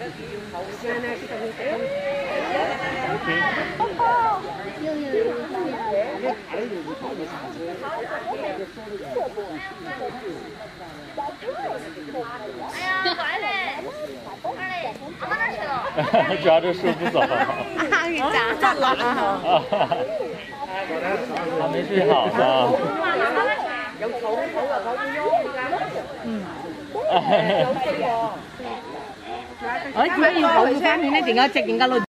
哎呀，乖嘞，乖嘞，跑哪去了？ 抓着树不走。 给扎了啊！ 还没睡好呢。 我主要要後方面咧，點解直點解攞？